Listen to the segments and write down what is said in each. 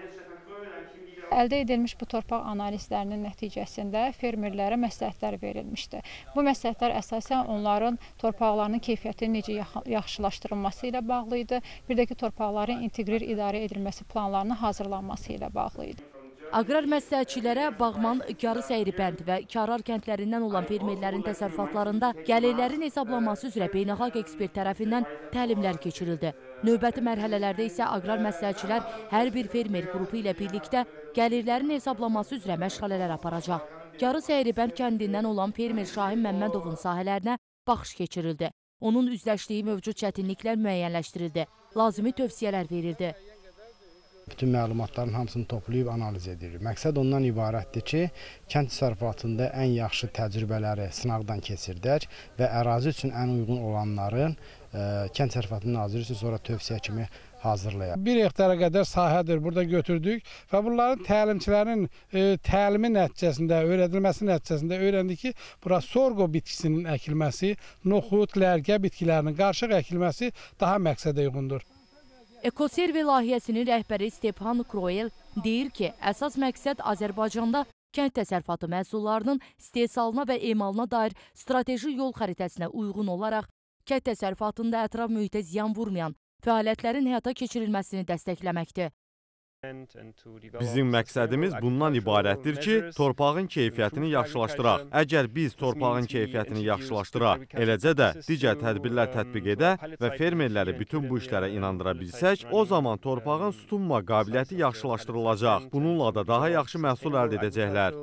Əldə edilmiş bu torpaq analizlərinin nəticəsində fermerlərə məsləhətlər verilmişdi. Bu məsləhətlər əsasən onların torpaqlarının keyfiyyətinin necə yaxşılaşdırılması ilə bağlı idi, bir də ki, torpaqların integrir idarə edilməsi planlarının hazırlanması ilə bağlı idi. Aqrar məsləhətçilərə Bağman, Karı Səyribənd və Karar kəndlərindən olan fermerlərin təsərrüfatlarında gəlirlərin hesablanması üzrə beynəlxalq ekspert tərəfindən təlimlər keçirildi. Növbəti mərhələlərdə isə aqrar məsləhətçilər hər bir fermer qrupu ilə birlikdə gəlirlərin hesablanması üzrə məşğələlər aparacaq. Karı Səyribənd kəndindən olan fermer Şahin Məmmədovun sahələrinə baxış keçirildi. Onun üzləşdiyi mövcud çətinliklər müəyyənləşdirildi. Lazımi tövsiyələr verildi. Bütün məlumatların hamısını toplayıb analiz edirik. Məqsəd ondan ibarətdir ki, kənd təsərrüfatında ən yaxşı təcrübələri sınaqdan keçirdək və ərazi üçün ən uyğun olanların Kənd Təsərrüfatı Naziri üçün sonra tövsiyə kimi hazırlayaq. 1 hektara qədər sahədir burada götürdük və bunların təlimçilərin təlimi nəticəsində, öyrədilməsi nəticəsində öyrəndik ki, bura sorğu bitkisinin əkilməsi, noxud, lərgə bitkilərinin qarışıq əkilməsi daha məqsədə uyğundur. Ekoserve layihəsinin rəhbəri Stefan Kroel deyir ki, əsas məqsəd Azərbaycanda kənd təsərrüfatı məhsullarının istehsalına və emalına dair strateji yol xəritəsinə uyğun olaraq kənd təsərrüfatında ətraf mühitə ziyan vurmayan fəaliyyətlərin həyata keçirilməsini dəstəkləməkdir. Bizim məqsədimiz bundan ibarətdir ki, torpağın keyfiyyətini yaxşılaşdıraq. Əgər biz torpağın keyfiyyətini yaxşılaşdıraq, eləcə də digər tədbirlər tətbiq edə və fermerləri bütün bu işlərə inandıra bilsək, o zaman torpağın tutunma qabiliyyəti yaxşılaşdırılacaq. Bununla da daha yaxşı məhsul əldə edəcəklər.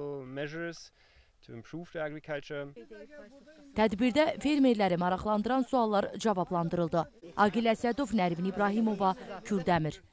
Tədbirdə fermerləri maraqlandıran suallar cavablandırıldı. Aqil Əsədov, Nərmin İbrahimova, Kürdəmir.